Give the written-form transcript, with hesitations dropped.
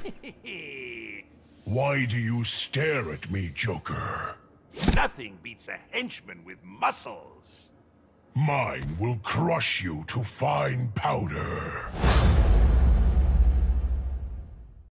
Why do you stare at me, Joker? Nothing beats a henchman with muscles. Mine will crush you to fine powder.